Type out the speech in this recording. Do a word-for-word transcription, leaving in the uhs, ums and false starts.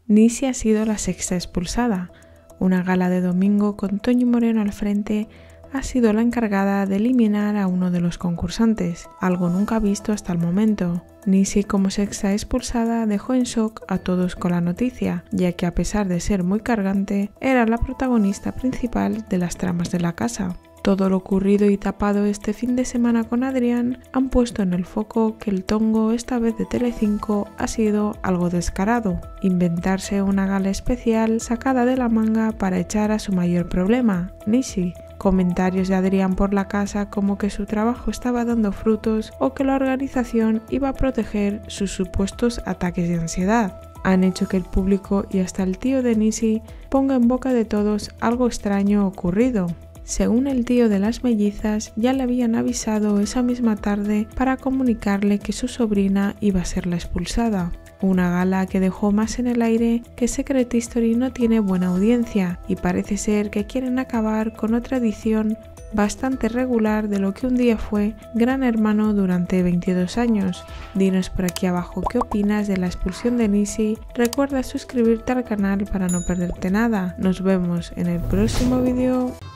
Nisi ha sido la sexta expulsada. Una gala de domingo con Toñi Moreno al frente ha sido la encargada de eliminar a uno de los concursantes, algo nunca visto hasta el momento. Nisi, como sexta expulsada, dejó en shock a todos con la noticia, ya que a pesar de ser muy cargante, era la protagonista principal de las tramas de la casa. Todo lo ocurrido y tapado este fin de semana con Adrián han puesto en el foco que el tongo, esta vez de Telecinco, ha sido algo descarado: inventarse una gala especial sacada de la manga para echar a su mayor problema, Nisi. Comentarios de Adrián por la casa como que su trabajo estaba dando frutos o que la organización iba a proteger sus supuestos ataques de ansiedad han hecho que el público y hasta el tío de Nisi ponga en boca de todos algo extraño ocurrido. Según el tío de las mellizas, ya le habían avisado esa misma tarde para comunicarle que su sobrina iba a ser la expulsada. Una gala que dejó más en el aire que Secret History no tiene buena audiencia y parece ser que quieren acabar con otra edición bastante regular de lo que un día fue Gran Hermano durante veintidós años. Dinos por aquí abajo qué opinas de la expulsión de Nisi. Recuerda suscribirte al canal para no perderte nada. Nos vemos en el próximo vídeo.